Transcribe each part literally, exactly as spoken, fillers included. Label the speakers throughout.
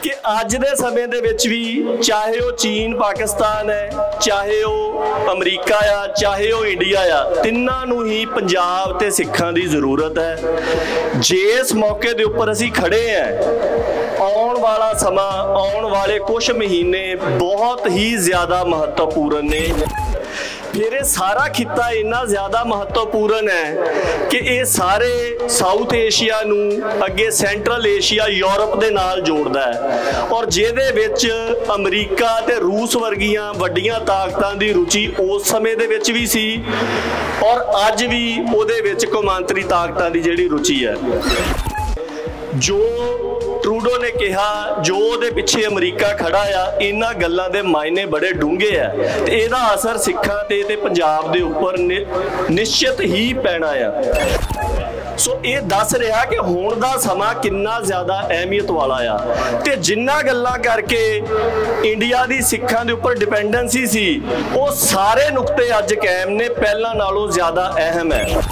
Speaker 1: कि अज दे समय दे विच भी चाहे वो चीन पाकिस्तान है, चाहे वो अमरीका आ, चाहे वो इंडिया आ, तिन्नां नूं ही पंजाब ते सिखां दी जरूरत है। जे इस मौके दे उपर असीं खड़े हैं, आउण वाला समा, आउण वाले कुछ महीने बहुत ही ज़्यादा महत्वपूर्ण ने। फिर ये सारा खिता इन्ना ज़्यादा महत्वपूर्ण है कि ये सारे साउथ एशिया नूं अगे सेंट्रल एशिया यूरोप दे नाल जोड़दा है, और जिहदे विच अमरीका ते रूस वर्गियां वड्डियां ताकतां दी रुचि उस समय दे विच भी सी और अज भी उहदे विच कौमांतरी ताकतां दी जिहड़ी रुचि है। जो ट्रूडो ने कहा, जो उहदे पिछे अमरीका खड़ा आ, इन्हां गल्लां दे मायने बड़े डूंघे आ ते इहदा असर सिखां ते ते पंजाब दे उपर नि, निश्चित ही पैना आ। सो ये दस रहा कि हुण दा समा किन्ना ज़्यादा अहमियत वाला आ ते जिन्ना गल्लां करके इंडिया दी सिखां दे उपर डिपेंडेंसी सी, वो सारे नुकते अज कायम ने, पहलां नालों ज़्यादा अहम है।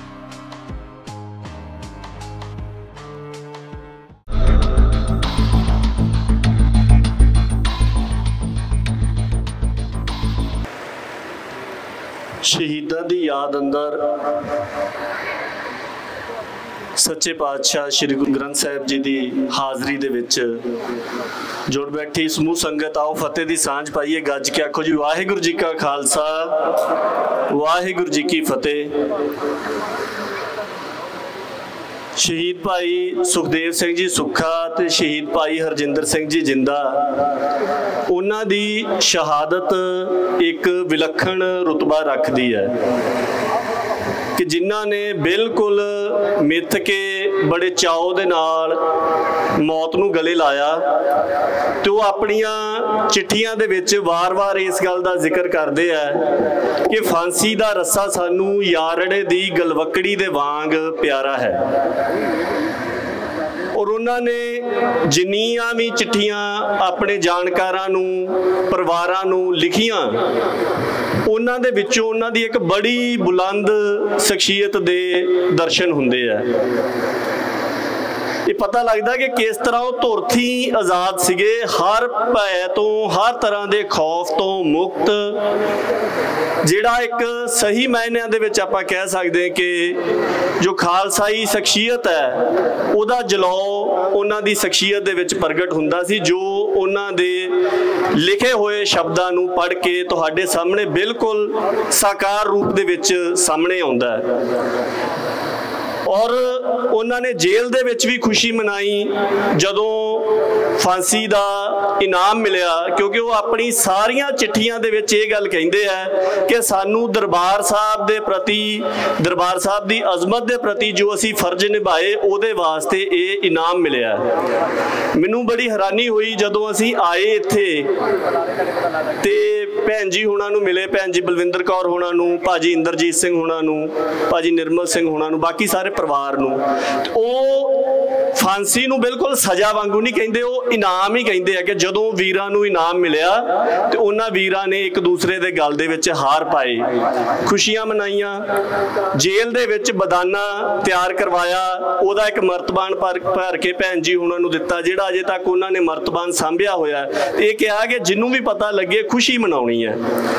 Speaker 1: शहीदां दी याद अंदर सच्चे पातशाह श्री गुरु ग्रंथ साहिब जी की हाज़री दे विच जुड़ बैठी समूह संगत, आओ फतेह की सांझ पाइए। गज के आखो जी वाहिगुरू जी का खालसा, वाहिगुरू जी की फतेह। शहीद भाई सुखदेव सिंह जी सुखा ते शहीद भाई हरजिंदर सिंह जी जिंदा, उन्हां दी शहादत एक विलखण रुतबा रखती है कि जिन्हां ने बिल्कुल मिथ के बड़े चाव दे नाल मौत नूं गले लाया, तो अपनियां चिट्ठियां दे विच वार वार इस गल दा जिक्र करदे है कि फांसी दा रस्सा सानू यारड़े दी गलवकड़ी दे वांग प्यारा है। और उन्होंने जिन्नियां भी चिट्ठियां अपने जानकारां नूं, परिवारां नूं लिखियां, उन्हां दे विचों उन्हां दी एक बड़ी बुलंद शख्सियत दे दर्शन हुंदे आ। ये पता लगता कि किस तरह वो धुरथी आज़ाद सीगे, हर भय तो, हर तरह के खौफ तो मुक्त, जिहड़ा एक सही मायनिਆਂ ਦੇ ਵਿੱਚ ਆਪਾਂ कह सकते हैं कि जो खालसाई शख्सियत है ਉਹਦਾ ਜਲਾਓ ਉਹਨਾਂ ਦੀ शख्सियत ਦੇ ਵਿੱਚ ਪ੍ਰਗਟ ਹੁੰਦਾ ਸੀ, जो ਉਹਨਾਂ ਦੇ लिखे हुए शब्दां नूं पढ़ के तुहाडे सामने बिल्कुल साकार रूप दे विच सामने आउंदा है। और उन्होंने जेल दे विच भी खुशी मनाई जदों फांसी का इनाम मिलिया, क्योंकि वो अपनी सारिया चिट्ठियां दे विच ये गल कहिंदे है कि सानू दरबार साहब दे प्रति, दरबार साहब की अजमत के प्रति जो असी फर्ज निभाए उहदे वास्ते ये इनाम मिलिया। मैनू बड़ी हैरानी हुई जदों असी आए इत्थे ते भैन जी हुणां नूं मिले, भैन जी बलविंदर कौर हुणां नूं, भाजी इंदरजीत सिंह हुणां नूं, भाजी निर्मल सिंह हुणां नूं, बाकी सारे परिवार नूं। ओ फांसी नूं बिल्कुल सज़ा वांगू नहीं कहिंदे, वो इनाम ही कहिंदे है कि जदों वीरां नूं इनाम मिलिया ते उन्हां वीरां ने एक दूसरे दे गल दे विच हार पाए, खुशियां मनाईयां, जेल दे विच बदाना तैयार करवाया, उहदा एक मर्तबान भर भर के भैन जी हुणां नूं दित्ता, जिहड़ा अजे तक उन्हां ने मर्तबान सांभिया होया। ये कहा कि जिन्नू भी पता लगे खुशी मनाउणी है।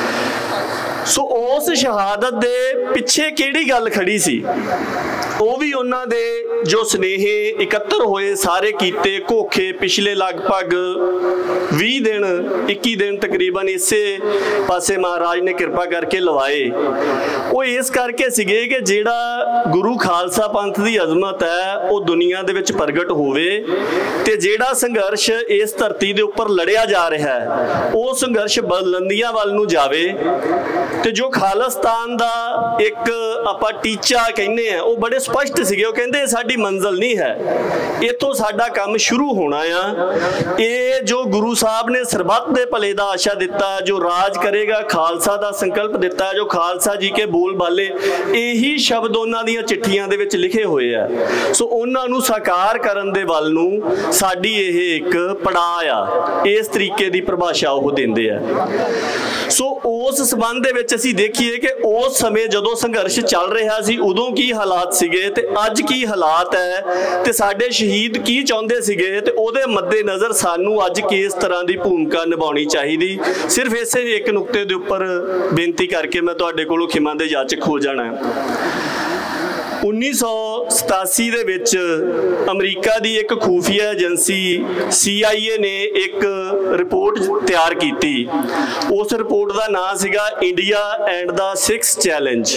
Speaker 1: सो उस शहादत दे पिछे किहड़ी गल खड़ी सी, वो भी उन्हां दे जो स्नेहे इकत्तर होए सारे कीते घोखे पिछले लगभग भी दिन इक्की दिन तकरीबन इसे पासे महाराज ने कृपा करके लवाए। वो इस करके सीगे कि जिहड़ा गुरु खालसा पंथ की अजमत है वो दुनिया दे विच प्रगट होवे ते जिहड़ा संघर्ष इस धरती दे उपर लड़िया जा रहा है वो संघर्ष बुलंदियां वल नूं जावे ते जो खालिस्तान दा एक आपां टीचा कहने हैं वो बड़े स्पष्ट सीगे। वो कहंदे साडी मंजिल नहीं है, इत्थों साडा काम शुरू होना आ। ये जो गुरु साहब ने सरबत दे भले दा आशा दिता, जो राज करेगा खालसा दा संकल्प दिता, जो खालसा जी के बोल बाले, यही शब्द उन्हां दीयां चिट्ठियां दे विच लिखे हुए आ। सो उन्हां नूं साकार करन दे वल नूं साडी इह एक पड़ाव आ, इस तरीके दी परिभाषा वो दिंदे आ। सो उस संबंध दे विच असीं देखीए कि उस समय जदों संघर्ष चल रहा सी उदों की हालात सीगे ते अज की हालात है ते साडे शहीद की चाहुंदे सीगे ते उहदे मद्देनज़र सानूं अज किस तरह की भूमिका निभाउणी चाहीदी। सिर्फ इसे एक नुकते दे उपर बेनती करके मैं तुहाडे कोलों खिमा दे याचक हो जाना है। उन्नीस सौ सतासी दे विच अमरीका दी एक खुफिया एजेंसी सी आई ए ने एक रिपोर्ट तैयार की। उस रिपोर्ट का नाम सीगा India and the six challenge.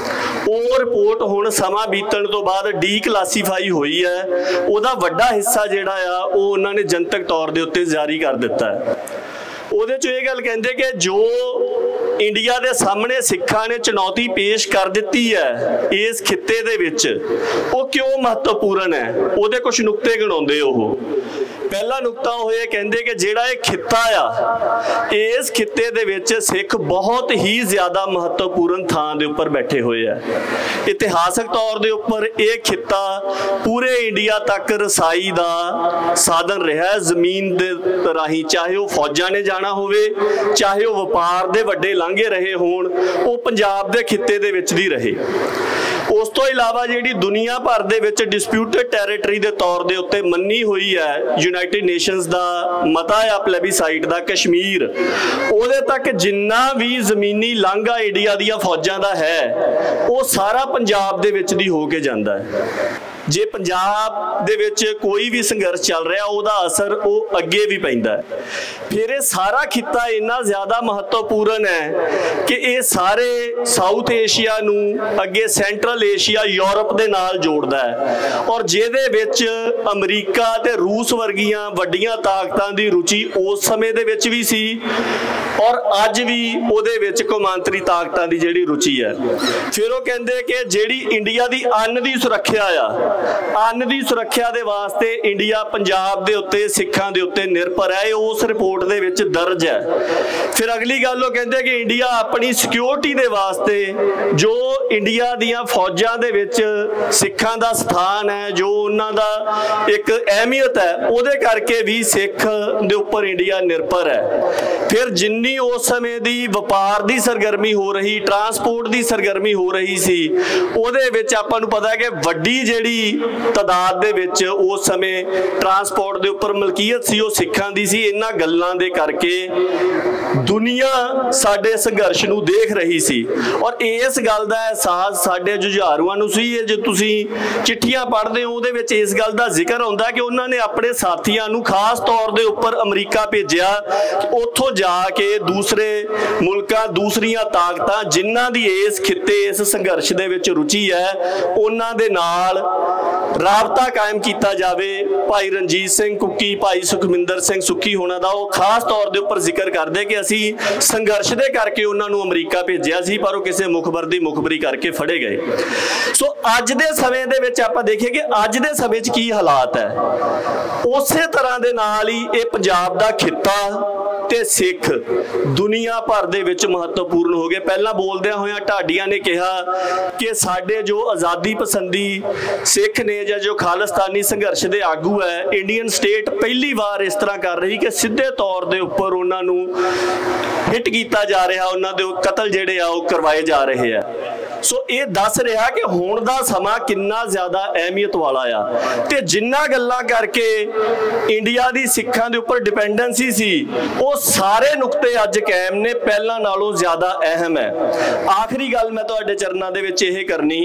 Speaker 1: वो रिपोर्ट हुण समा बीतण तो बाद डी क्लासीफाई हुई है। उसका वड्डा हिस्सा जिहड़ा आ वो उन्होंने जनतक तौर के उत्ते जारी कर दिता है। ਉਹਦੇ 'ਚ ਇਹ ਗੱਲ ਕਹਿੰਦੇ कि जो इंडिया के सामने सिखा ने चुनौती पेश कर दी है इस खिते दे विच वो क्यों महत्वपूर्ण है, ਉਹਦੇ कुछ नुकते गिणाउंदे ਉਹ। पहला नुकता वो ये कहते कि जिहड़ा ये खिता आ इस खिते दे विच सिख बहुत ही ज़्यादा महत्वपूर्ण थां दे उपर बैठे हुए है। इतिहासक तौर दे उपर ये खिता पूरे इंडिया तक रसाई दा साधन रहा है जमीन दे राही, चाहे वो फौजां ने जाना होवे चाहे वो वपार दे वड्डे लांघे रहे होण, वो पंजाब दे खिते दे विच दी रहे। उस तो इलावा जिहड़ी दुनिया भर दे विच डिस्प्यूटेड टैरेटरी दे तौर दे उत्ते मन्नी हुई है यूनाइटेड नेशनस दा मता आ प्लेबिसाइट दा कश्मीर, उहदे तक जिन्ना भी जमीनी लांघा इंडिया दियां फौजां दा है वो सारा पंजाब दे विच दी हो के जांदा है। जे पंजाब दे विच कोई भी संघर्ष चल रहा उहदा असर वो अगे भी पैंदा है। फिर ये सारा खिता इन्ना ज़्यादा महत्वपूर्ण है कि ये सारे साउथ एशिया नूं अगे सेंट्रल एशिया यूरोप दे नाल जोड़दा है और जिहदे विच अमरीका ते रूस वर्गियां वड्डियां ताकतां दी रुचि उस समय दे विच भी सी और अज भी उहदे विच कौमांतरी ताकतां दी जिहड़ी रुचि है। फिर वो कहंदे कि जिहड़ी इंडिया दी अन्न दी सुरक्षा आ अन्न की सुरक्षा के वास्ते इंडिया पंजाब के उत्ते सिखां दे उत्ते निर्भर है, उस रिपोर्ट दे विच दर्ज है। फिर अगली गल वो कहते कि इंडिया अपनी सिक्योरिटी के वास्ते जो इंडिया दियां फौजां दे विच सिखां दा स्थान है, जो उन्हां दा एक अहमियत है, उहदे करके भी सिख दे उपर इंडिया निर्भर है। फिर जिन्नी उस समय दी वपार की सरगर्मी हो रही, ट्रांसपोर्ट की सरगर्मी हो रही सी, उहदे विच आपां नूं पता है कि वड्डी जिहड़ी तादाद दे विच उस समय ट्रांसपोर्ट दे उपर मलकीयत सी वो सिखां दी सी। इन्हां गल्लां दे करके दुनिया साडे संघर्ष नूं देख रही सी और इस गल दा एहसास साडे जुझारूआं नूं सी। जे तुसीं चिट्ठियां पढ़दे हो उहदे विच इस गल दा जिक्र हुंदा कि उन्हां ने अपने साथियां नूं खास तौर दे उपर अमरीका भेजिया, उत्थों जाके दूसरे मुल्कां दूसरियां ताकतां जिन्हां दी इस खिते इस संघर्ष दे विच रुचि है उन्हां दे नाल राबता कायम किया जाए। भाई रणजीत सिंह कुकी, भाई सुखमिंदर सिंह सुक्की होना दा वो खास तौर के उपर जिक्र करते कि असी संघर्ष दे करके उन्होंने अमरीका भेजिया सी पर वो किसी मुखबर की मुखबरी करके फड़े गए। सो अज दे समय दे विच आपां देखिए कि अज दे समय च की हालात है, उस तरह के नाल ही ये पंजाब दा खिता ते सिख दुनिया भर दे विच महत्वपूर्ण हो गए। पहला बोलदे होया ढाडिया ने कहा कि साडे जो आज़ादी पसंदी सिख ने या जो खालिस्तानी संघर्ष के आगू है, इंडियन स्टेट पहली बार इस तरह कर रही कि सीधे तौर के उपर उन्होंने हिट किया जा रहा, उन्होंने कतल जिहड़े आ वो करवाए जा रहे हैं। सो ये दस रहा कि हुण दा समा किन्ना ज़्यादा अहमियत वाला आ ते जिन्ना गल्लां करके इंडिया दी सिखां दे उपर डिपेंडेंसी सी वो सारे नुकते अज कायम ने, पहलां नालों ज़्यादा अहम है। आखिरी गल मैं तुहाडे चरनां दे विच इह करनी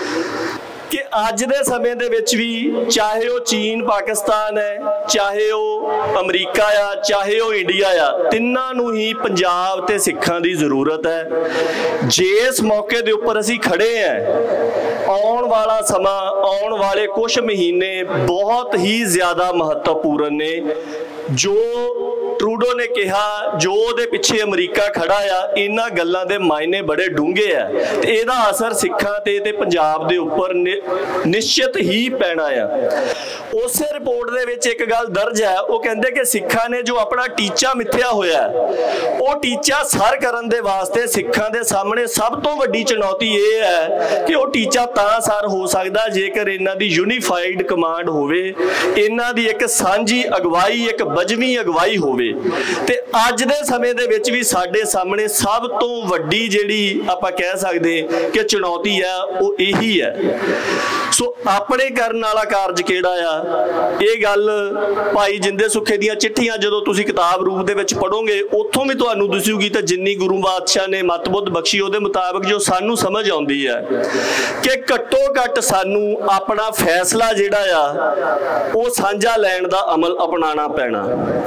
Speaker 1: कि अज दे समय दे विच भी चाहे वो चीन पाकिस्तान है, चाहे वो अमरीका आ, चाहे वो इंडिया आ, तिन्हां नूं ही पंजाब ते सिखां दी जरूरत है। जे इस मौके दे उपर असीं खड़े हैं, आउण वाला समा आउण वाले कुछ महीने बहुत ही ज़्यादा महत्वपूर्ण ने। जो ट्रूडो ने कहा जो दे पिछे अमरीका खड़ा आ, इन्हां गल्लां दे मायने बड़े डूंगे आ ते इहदा असर सिखां ते ते पंजाब दे उपर नि, निश्चित ही पैना आ। उस रिपोर्ट दे विच एक गल दर्ज है, वो कहंदे कि सिखां ने जो अपना टीचा मिथ्या होया वो टीचा सर करन दे वास्ते सिखां दे सामने सब तो वड्डी चुनौती ये है कि वो टीचा तां सर हो सकदा जेकर इन्हां दी यूनीफाइड कमांड होवे, इन्हां दी एक सांझी अगवाई एक बजवी अगवाई होवे। ਹੋਵੇ। ਤੇ ਅੱਜ ਦੇ ਸਮੇਂ ਦੇ ਵਿੱਚ ਵੀ ਸਾਡੇ ਸਾਹਮਣੇ ਸਭ ਤੋਂ ਵੱਡੀ ਜਿਹੜੀ ਆਪਾਂ ਕਹਿ ਸਕਦੇ ਕਿ ਚੁਣੌਤੀ ਆ ਉਹ ਇਹੀ ਹੈ। ਸੋ ਆਪਣੇ ਕਰਨ ਵਾਲਾ ਕਾਰਜ ਕਿਹੜਾ ਆ, ਇਹ ਗੱਲ ਭਾਈ ਜਿੰਦੇ ਸੁੱਖੇ ਦੀਆਂ ਚਿੱਠੀਆਂ ਜਦੋਂ ਤੁਸੀਂ ਕਿਤਾਬ ਰੂਪ ਦੇ ਵਿੱਚ ਪੜ੍ਹੋਗੇ ਉੱਥੋਂ ਵੀ ਤੁਹਾਨੂੰ ਦਿਸੂਗੀ। ਤਾਂ ਜਿੰਨੀ ਗੁਰੂ ਬਾਦਸ਼ਾਹ ਨੇ ਮੱਤ ਬੁੱਧ ਬਖਸ਼ੀ ਉਹਦੇ ਮੁਤਾਬਕ ਜੋ ਸਾਨੂੰ ਸਮਝ ਆਉਂਦੀ ਹੈ ਕਿ ਘੱਟੋ ਘੱਟ ਸਾਨੂੰ ਆਪਣਾ ਫੈਸਲਾ ਜਿਹੜਾ ਆ ਉਹ ਸਾਂਝਾ ਲੈਣ ਦਾ ਅਮਲ ਅਪਣਾਉਣਾ ਪੈਣਾ।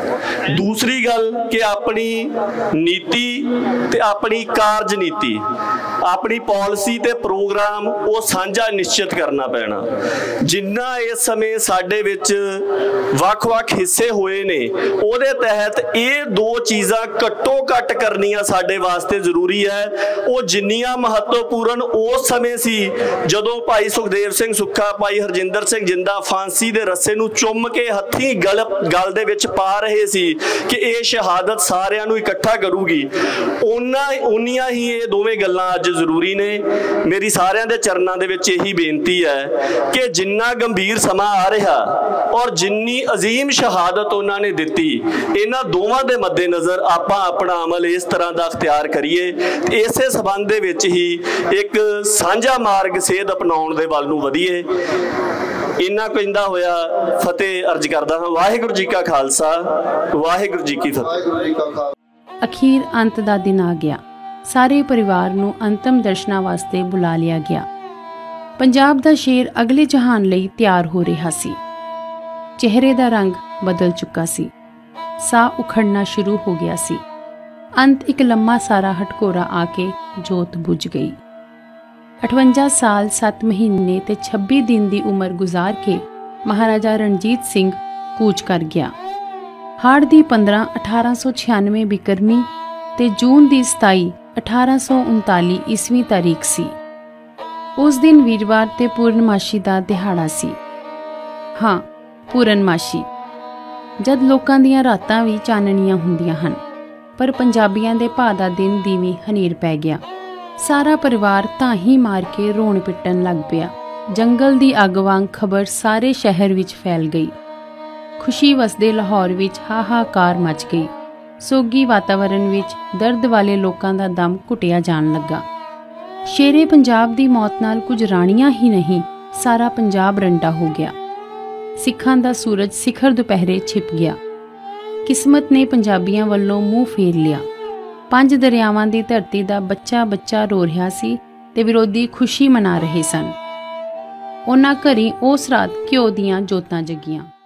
Speaker 1: ਦੂਸਰੀ ਗੱਲ ਕਿ ਆਪਣੀ ਨੀਤੀ ਤੇ ਆਪਣੀ ਕਾਰਜ ਨੀਤੀ, ਆਪਣੀ ਪਾਲਿਸੀ ਤੇ ਪ੍ਰੋਗਰਾਮ ਉਹ ਸਾਂਝਾ ਨਿਸ਼ਚਿਤ ਕਰਨਾ ਪੈਣਾ। ਜਿੰਨਾ ਇਸ ਸਮੇਂ ਸਾਡੇ ਵਿੱਚ ਵੱਖ-ਵੱਖ ਹਿੱਸੇ ਹੋਏ ਨੇ ਉਹਦੇ ਤਹਿਤ ਇਹ ਦੋ ਚੀਜ਼ਾਂ ਘੱਟੋ ਘੱਟ ਕਰਨੀਆਂ ਸਾਡੇ ਵਾਸਤੇ ਜ਼ਰੂਰੀ ਹੈ। ਉਹ ਜਿੰਨੀਆਂ ਮਹੱਤਵਪੂਰਨ ਉਸ ਸਮੇਂ ਸੀ ਜਦੋਂ ਭਾਈ ਸੁਖਦੇਵ ਸਿੰਘ ਸੁੱਖਾ, ਭਾਈ ਹਰਜਿੰਦਰ ਸਿੰਘ ਜਿੰਦਾ ਫਾਂਸੀ ਦੇ ਰੱਸੇ ਨੂੰ ਚੁੰਮ ਕੇ ਹੱਥੀਂ ਗਲ ਗਲ ਦੇ ਵਿੱਚ ਪਾ ਰਹੇ ਸੀ ਕਿ ਇਹ ਸ਼ਹਾਦਤ ਸਾਰਿਆਂ ਨੂੰ ਇਕੱਠਾ ਕਰੂਗੀ, ਉਹਨਾਂ ਉਨੀਆਂ ਹੀ ਇਹ ਦੋਵੇਂ ਗੱਲਾਂ ਅੱਜ ਜ਼ਰੂਰੀ ਨੇ। ਮੇਰੀ ਸਾਰਿਆਂ ਦੇ ਚਰਨਾਂ ਦੇ ਵਿੱਚ ਇਹੀ ਬੇਨਤੀ ਹੈ ਕਿ ਜਿੰਨਾ ਗੰਭੀਰ ਸਮਾਂ ਆ ਰਿਹਾ ਔਰ ਜਿੰਨੀ ਅਜ਼ੀਮ ਸ਼ਹਾਦਤ ਉਹਨਾਂ ਨੇ ਦਿੱਤੀ, ਇਹਨਾਂ ਦੋਵਾਂ ਦੇ ਮੱਦੇਨਜ਼ਰ ਆਪਾਂ ਆਪਣਾ ਅਮਲ ਇਸ ਤਰ੍ਹਾਂ ਦਾ ਅਖਤਿਆਰ ਕਰੀਏ। ਇਸੇ ਸਬੰਧ ਦੇ ਵਿੱਚ ਹੀ ਇੱਕ ਸਾਂਝਾ ਮਾਰਗ ਸੇਧ ਅਪਣਾਉਣ ਦੇ ਵੱਲ ਨੂੰ ਵਧੀਏ। ਇੰਨਾ ਕਹਿੰਦਾ ਹੋਇਆ ਫਤਿਹ ਅਰਜ ਕਰਦਾ ਹਾਂ। ਵਾਹਿਗੁਰੂ ਜੀ ਕਾ ਖਾਲਸਾ, ਵਾਹਿਗੁਰੂ ਜੀ ਕੀ ਫਤਿਹ।
Speaker 2: ਅਖੀਰ ਅੰਤ ਦਾ ਦਿਨ ਆ ਗਿਆ। ਸਾਰੇ ਪਰਿਵਾਰ ਨੂੰ ਅੰਤਮ ਦਰਸ਼ਨਾਂ ਵਾਸਤੇ ਬੁਲਾ ਲਿਆ ਗਿਆ। ਪੰਜਾਬ ਦਾ ਸ਼ੇਰ ਅਗਲੇ ਜਹਾਨ ਲਈ ਤਿਆਰ ਹੋ ਰਿਹਾ ਸੀ। ਚਿਹਰੇ ਦਾ ਰੰਗ ਬਦਲ ਚੁੱਕਾ ਸੀ, ਸਾਹ ਉਖੜਨਾ ਸ਼ੁਰੂ ਹੋ ਗਿਆ ਸੀ। ਅੰਤ ਇੱਕ ਲੰਮਾ ਸਾਰਾ ਹਟਕੋਰਾ ਆ ਕੇ ਜੋਤ ਬੁਝ ਗਈ। ਅਠਵੰਜਾ ਸਾਲ ਸੱਤ ਮਹੀਨੇ ਤੇ ਛੱਬੀ ਦਿਨ ਦੀ ਉਮਰ ਗੁਜ਼ਾਰ ਕੇ ਮਹਾਰਾਜਾ ਰਣਜੀਤ ਸਿੰਘ ਕੂਚ ਕਰ ਗਿਆ। ਹਾੜ ਦੀ ਪੰਦਰਾਂ ਅਠਾਰਾਂ ਸੌ ਛਿਆਨਵੇਂ ਬਿਕਰਮੀ ਤੇ ਜੂਨ ਦੀ ਸਤਾਈ ਅਠਾਰਾਂ ਸੌ ਉਨਤਾਲੀ ਈਸਵੀ ਤਾਰੀਖ ਸੀ। ਉਸ ਦਿਨ ਵੀਰਵਾਰ ਤੇ ਪੂਰਨਮਾਸ਼ੀ ਦਾ ਦਿਹਾੜਾ ਸੀ। ਹਾਂ, ਪੂਰਨਮਾਸ਼ੀ, ਜਦ ਲੋਕਾਂ ਦੀਆਂ ਰਾਤਾਂ ਵੀ ਚਾਨਣੀਆਂ ਹੁੰਦੀਆਂ ਹਨ। ਪਰ ਪੰਜਾਬੀਆਂ ਦੇ ਭਾ ਦਾ ਦਿਨ ਦੀਵੀਂ ਹਨੇਰ ਪੈ ਗਿਆ। ਸਾਰਾ ਪਰਿਵਾਰ ਧਾਹੀਂ ਮਾਰ ਕੇ ਰੋਣ ਪਿੱਟਣ ਲੱਗ ਪਿਆ। ਜੰਗਲ ਦੀ ਅੱਗ ਵਾਂਗ ਖਬਰ ਸਾਰੇ ਸ਼ਹਿਰ ਵਿੱਚ ਫੈਲ ਗਈ। ਖੁਸ਼ੀ ਵਸਦੇ ਲਾਹੌਰ ਵਿੱਚ ਹਾਹਾਕਾਰ ਮਚ ਗਈ। ਸੋਗੀ ਵਾਤਾਵਰਣ ਵਿੱਚ ਦਰਦ ਵਾਲੇ ਲੋਕਾਂ ਦਾ ਦਮ ਘੁੱਟਿਆ ਜਾਣ ਲੱਗਾ। ਸ਼ੇਰੇ ਪੰਜਾਬ ਦੀ ਮੌਤ ਨਾਲ ਕੁਝ ਰਾਣੀਆਂ ਹੀ ਨਹੀਂ, ਸਾਰਾ ਪੰਜਾਬ ਰੰਡਾ ਹੋ ਗਿਆ। ਸਿੱਖਾਂ ਦਾ ਸੂਰਜ ਸਿਖਰ ਦੁਪਹਿਰੇ ਛਿਪ ਗਿਆ। ਕਿਸਮਤ ਨੇ ਪੰਜਾਬੀਆਂ ਵੱਲੋਂ ਮੂੰਹ ਫੇਰ ਲਿਆ। ਪੰਜ ਦਰਿਆਵਾਂ ਦੀ ਧਰਤੀ ਦਾ ਬੱਚਾ ਬੱਚਾ ਰੋ ਰਿਹਾ ਸੀ ਤੇ ਵਿਰੋਧੀ ਖੁਸ਼ੀ ਮਨਾ ਰਹੇ ਸਨ। ਉਹਨਾਂ ਘਰੀ ਉਸ ਰਾਤ ਘਿਓ ਦੀਆਂ ਜੋਤਾਂ ਜਗੀਆਂ।